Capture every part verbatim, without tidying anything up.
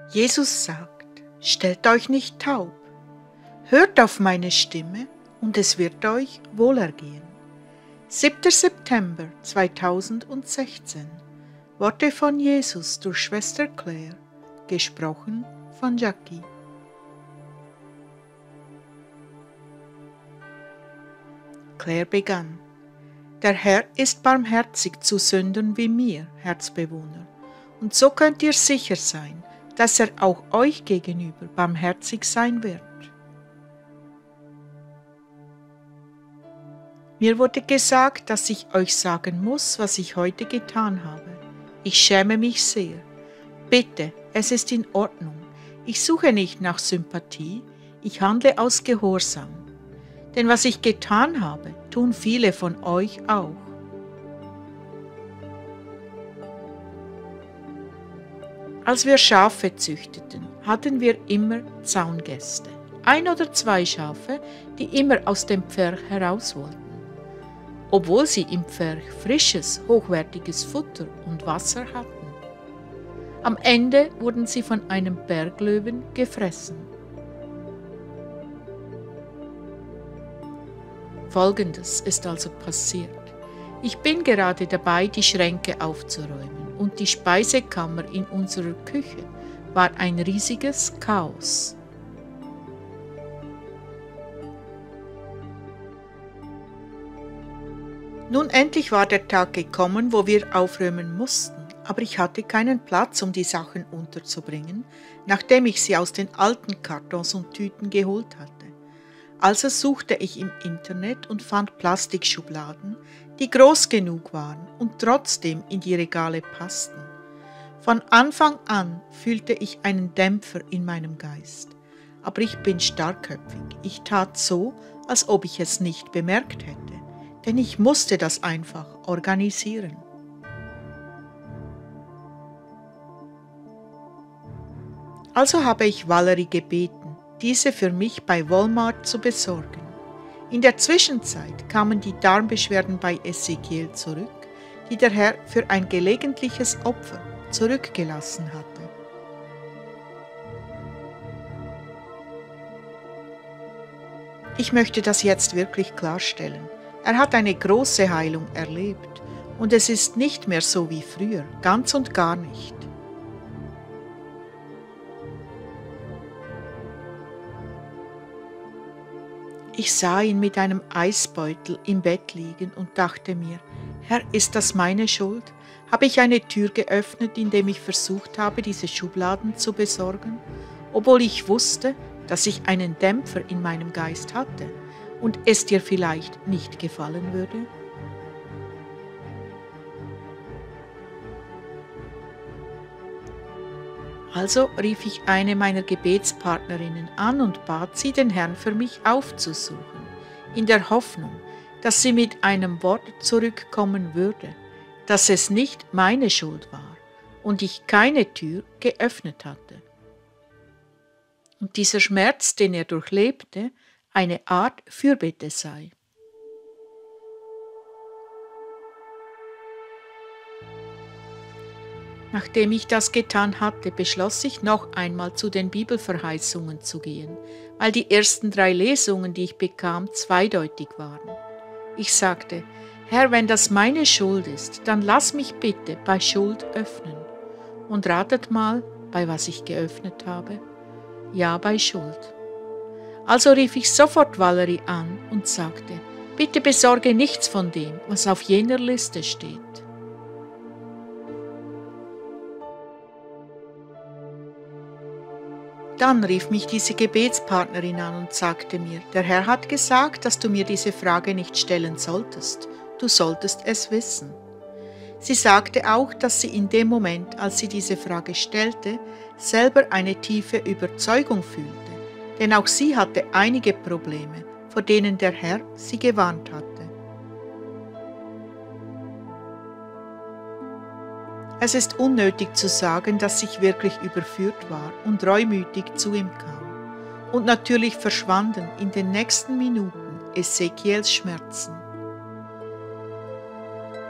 Jesus sagt, stellt euch nicht taub, hört auf meine Stimme und es wird euch wohlergehen. siebter September zweitausendsechzehn. Worte von Jesus durch Schwester Claire, gesprochen von Jackie. Claire begann: Der Herr ist barmherzig zu Sündern wie mir, Herzbewohner, und so könnt ihr sicher sein, dass er auch euch gegenüber barmherzig sein wird. Mir wurde gesagt, dass ich euch sagen muss, was ich heute getan habe. Ich schäme mich sehr. Bitte, es ist in Ordnung. Ich suche nicht nach Sympathie, ich handle aus Gehorsam. Denn was ich getan habe, tun viele von euch auch. Als wir Schafe züchteten, hatten wir immer Zaungäste. Ein oder zwei Schafe, die immer aus dem Pferch heraus wollten. Obwohl sie im Pferch frisches, hochwertiges Futter und Wasser hatten. Am Ende wurden sie von einem Berglöwen gefressen. Folgendes ist also passiert. Ich bin gerade dabei, die Schränke aufzuräumen, und die Speisekammer in unserer Küche war ein riesiges Chaos. Nun endlich war der Tag gekommen, wo wir aufräumen mussten, aber ich hatte keinen Platz, um die Sachen unterzubringen, nachdem ich sie aus den alten Kartons und Tüten geholt hatte. Also suchte ich im Internet und fand Plastikschubladen, die groß genug waren und trotzdem in die Regale passten. Von Anfang an fühlte ich einen Dämpfer in meinem Geist, aber ich bin starkköpfig. Ich tat so, als ob ich es nicht bemerkt hätte, denn ich musste das einfach organisieren. Also habe ich Valerie gebeten, diese für mich bei Walmart zu besorgen. In der Zwischenzeit kamen die Darmbeschwerden bei Ezekiel zurück, die der Herr für ein gelegentliches Opfer zurückgelassen hatte. Ich möchte das jetzt wirklich klarstellen. Er hat eine große Heilung erlebt und es ist nicht mehr so wie früher, ganz und gar nicht. Ich sah ihn mit einem Eisbeutel im Bett liegen und dachte mir, Herr, ist das meine Schuld? Habe ich eine Tür geöffnet, indem ich versucht habe, diese Schubladen zu besorgen, obwohl ich wusste, dass ich einen Dämpfer in meinem Geist hatte und es dir vielleicht nicht gefallen würde? Also rief ich eine meiner Gebetspartnerinnen an und bat sie, den Herrn für mich aufzusuchen, in der Hoffnung, dass sie mit einem Wort zurückkommen würde, dass es nicht meine Schuld war und ich keine Tür geöffnet hatte. Und dieser Schmerz, den er durchlebte, eine Art Fürbitte sei. Nachdem ich das getan hatte, beschloss ich noch einmal zu den Bibelverheißungen zu gehen, weil die ersten drei Lesungen, die ich bekam, zweideutig waren. Ich sagte, Herr, wenn das meine Schuld ist, dann lass mich bitte bei Schuld öffnen. Und ratet mal, bei was ich geöffnet habe? Ja, bei Schuld. Also rief ich sofort Valerie an und sagte, bitte besorge nichts von dem, was auf jener Liste steht. Dann rief mich diese Gebetspartnerin an und sagte mir, der Herr hat gesagt, dass du mir diese Frage nicht stellen solltest. Du solltest es wissen. Sie sagte auch, dass sie in dem Moment, als sie diese Frage stellte, selber eine tiefe Überzeugung fühlte, denn auch sie hatte einige Probleme, vor denen der Herr sie gewarnt hatte. Es ist unnötig zu sagen, dass ich wirklich überführt war und reumütig zu ihm kam. Und natürlich verschwanden in den nächsten Minuten Ezekiels Schmerzen.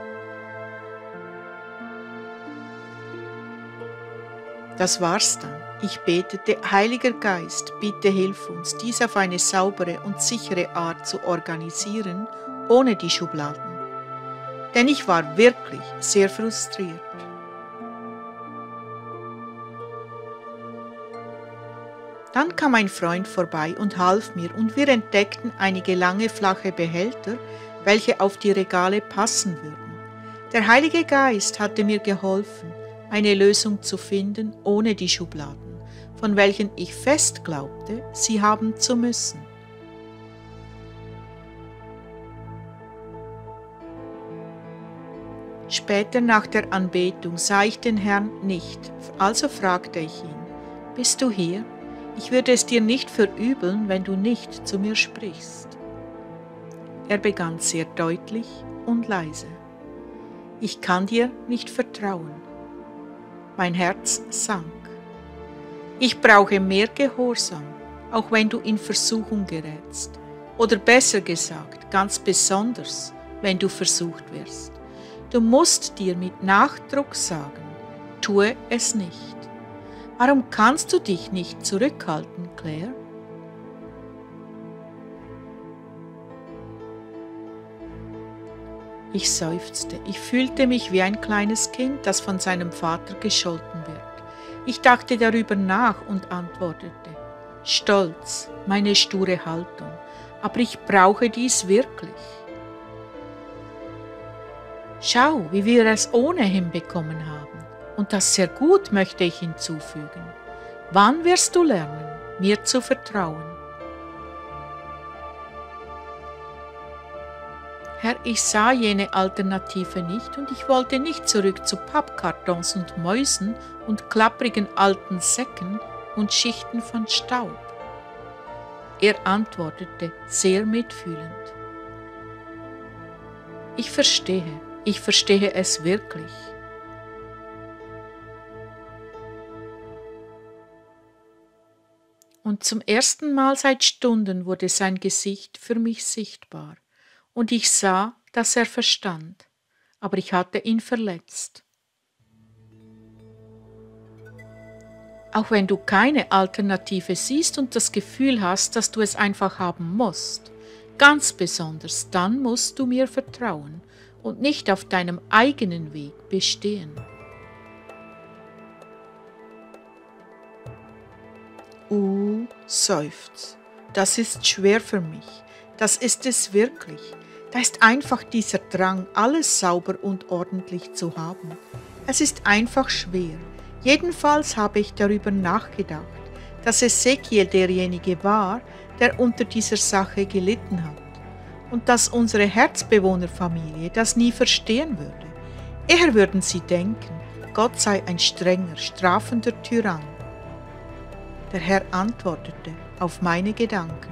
Das war's dann. Ich betete, Heiliger Geist, bitte hilf uns, dies auf eine saubere und sichere Art zu organisieren, ohne die Schubladen. Denn ich war wirklich sehr frustriert. Dann kam ein Freund vorbei und half mir und wir entdeckten einige lange flache Behälter, welche auf die Regale passen würden. Der Heilige Geist hatte mir geholfen, eine Lösung zu finden ohne die Schubladen, von welchen ich fest glaubte, sie haben zu müssen. Später nach der Anbetung sah ich den Herrn nicht, also fragte ich ihn, »Bist du hier? Ich würde es dir nicht verübeln, wenn du nicht zu mir sprichst.« Er begann sehr deutlich und leise. »Ich kann dir nicht vertrauen.« Mein Herz sank. »Ich brauche mehr Gehorsam, auch wenn du in Versuchung gerätst. Oder besser gesagt, ganz besonders, wenn du versucht wirst. Du musst dir mit Nachdruck sagen, tue es nicht. Warum kannst du dich nicht zurückhalten, Claire?« Ich seufzte. Ich fühlte mich wie ein kleines Kind, das von seinem Vater gescholten wird. Ich dachte darüber nach und antwortete, stolz, meine sture Haltung, aber ich brauche dies wirklich. Schau, wie wir es ohnehin bekommen haben. Und das sehr gut, möchte ich hinzufügen. Wann wirst du lernen, mir zu vertrauen? Herr, ich sah jene Alternative nicht und ich wollte nicht zurück zu Pappkartons und Mäusen und klapprigen alten Säcken und Schichten von Staub. Er antwortete sehr mitfühlend. Ich verstehe, ich verstehe es wirklich. Und zum ersten Mal seit Stunden wurde sein Gesicht für mich sichtbar. Und ich sah, dass er verstand, aber ich hatte ihn verletzt. Auch wenn du keine Alternative siehst und das Gefühl hast, dass du es einfach haben musst, ganz besonders dann musst du mir vertrauen und nicht auf deinem eigenen Weg bestehen. Uh, seufzt, das ist schwer für mich, das ist es wirklich. Da ist einfach dieser Drang, alles sauber und ordentlich zu haben. Es ist einfach schwer. Jedenfalls habe ich darüber nachgedacht, dass Ezekiel derjenige war, der unter dieser Sache gelitten hat und dass unsere Herzbewohnerfamilie das nie verstehen würde. Eher würden sie denken, Gott sei ein strenger, strafender Tyrann. Der Herr antwortete auf meine Gedanken.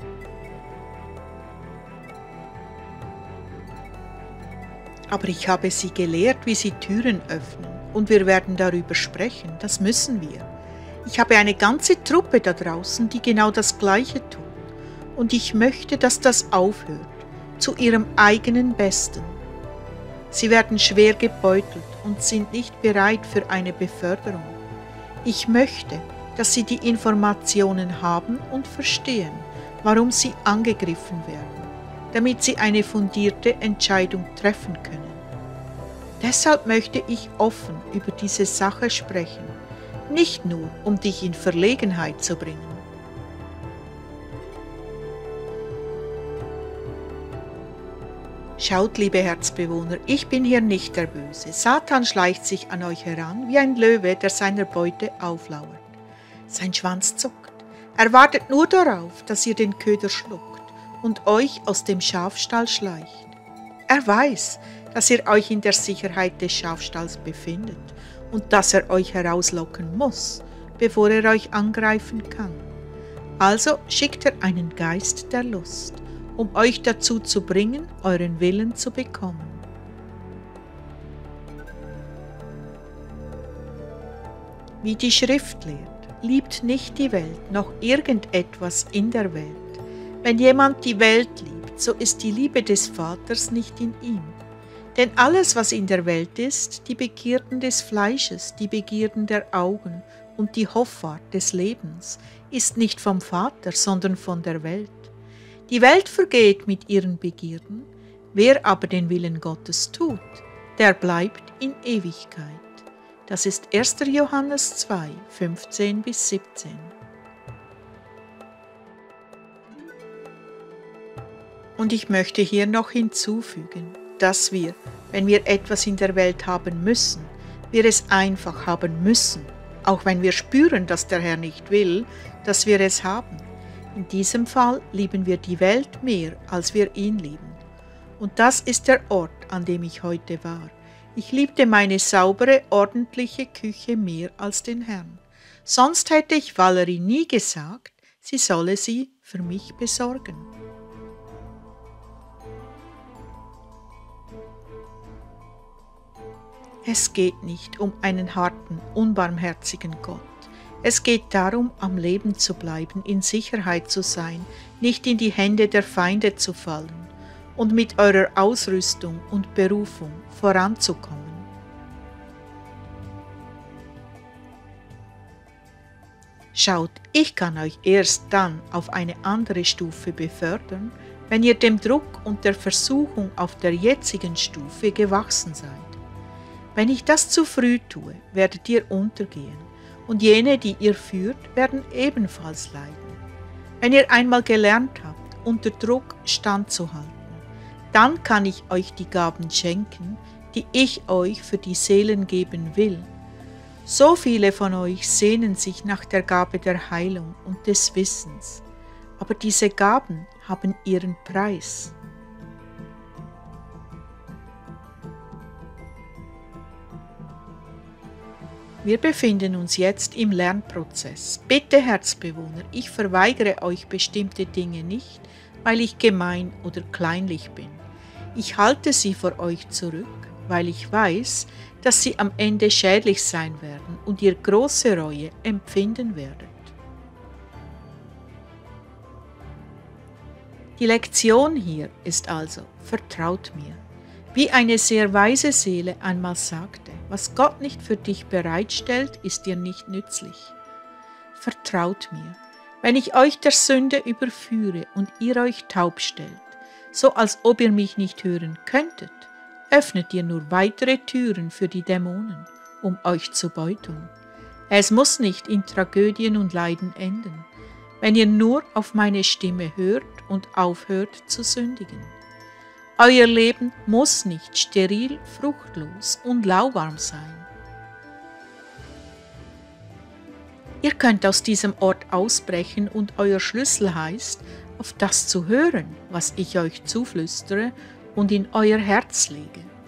Aber ich habe sie gelehrt, wie sie Türen öffnen, und wir werden darüber sprechen, das müssen wir. Ich habe eine ganze Truppe da draußen, die genau das Gleiche tut, und ich möchte, dass das aufhört, zu ihrem eigenen Besten. Sie werden schwer gebeutelt und sind nicht bereit für eine Beförderung. Ich möchte, dass sie die Informationen haben und verstehen, warum sie angegriffen werden, damit sie eine fundierte Entscheidung treffen können. Deshalb möchte ich offen über diese Sache sprechen, nicht nur, um dich in Verlegenheit zu bringen. Schaut, liebe Herzbewohner, ich bin hier nicht der Böse. Satan schleicht sich an euch heran, wie ein Löwe, der seiner Beute auflauert. Sein Schwanz zuckt. Er wartet nur darauf, dass ihr den Köder schluckt und euch aus dem Schafstall schleicht. Er weiß, dass ihr euch in der Sicherheit des Schafstalls befindet und dass er euch herauslocken muss, bevor er euch angreifen kann. Also schickt er einen Geist der Lust, um euch dazu zu bringen, euren Willen zu bekommen. Wie die Schrift lehrt, liebt nicht die Welt noch irgendetwas in der Welt. Wenn jemand die Welt liebt, so ist die Liebe des Vaters nicht in ihm. Denn alles, was in der Welt ist, die Begierden des Fleisches, die Begierden der Augen und die Hoffart des Lebens ist nicht vom Vater, sondern von der Welt. Die Welt vergeht mit ihren Begierden, wer aber den Willen Gottes tut, der bleibt in Ewigkeit. Das ist erster Johannes zwei, fünfzehn bis siebzehn. Und ich möchte hier noch hinzufügen, dass wir, wenn wir etwas in der Welt haben müssen, wir es einfach haben müssen, auch wenn wir spüren, dass der Herr nicht will, dass wir es haben. In diesem Fall lieben wir die Welt mehr, als wir ihn lieben. Und das ist der Ort, an dem ich heute war. Ich liebte meine saubere, ordentliche Küche mehr als den Herrn. Sonst hätte ich Valerie nie gesagt, sie solle sie für mich besorgen. Es geht nicht um einen harten, unbarmherzigen Gott. Es geht darum, am Leben zu bleiben, in Sicherheit zu sein, nicht in die Hände der Feinde zu fallen und mit eurer Ausrüstung und Berufung voranzukommen. Schaut, ich kann euch erst dann auf eine andere Stufe befördern, wenn ihr dem Druck und der Versuchung auf der jetzigen Stufe gewachsen seid. Wenn ich das zu früh tue, werdet ihr untergehen, und jene, die ihr führt, werden ebenfalls leiden. Wenn ihr einmal gelernt habt, unter Druck standzuhalten, dann kann ich euch die Gaben schenken, die ich euch für die Seelen geben will. So viele von euch sehnen sich nach der Gabe der Heilung und des Wissens, aber diese Gaben haben ihren Preis. Wir befinden uns jetzt im Lernprozess. Bitte, Herzbewohner, ich verweigere euch bestimmte Dinge nicht, weil ich gemein oder kleinlich bin. Ich halte sie vor euch zurück, weil ich weiß, dass sie am Ende schädlich sein werden und ihr große Reue empfinden werdet. Die Lektion hier ist also: Vertraut mir. Wie eine sehr weise Seele einmal sagte, was Gott nicht für dich bereitstellt, ist dir nicht nützlich. Vertraut mir, wenn ich euch der Sünde überführe und ihr euch taub stellt, so als ob ihr mich nicht hören könntet, öffnet ihr nur weitere Türen für die Dämonen, um euch zu beuteln. Es muss nicht in Tragödien und Leiden enden, wenn ihr nur auf meine Stimme hört und aufhört zu sündigen. Euer Leben muss nicht steril, fruchtlos und lauwarm sein. Ihr könnt aus diesem Ort ausbrechen und euer Schlüssel heißt, auf das zu hören, was ich euch zuflüstere und in euer Herz lege.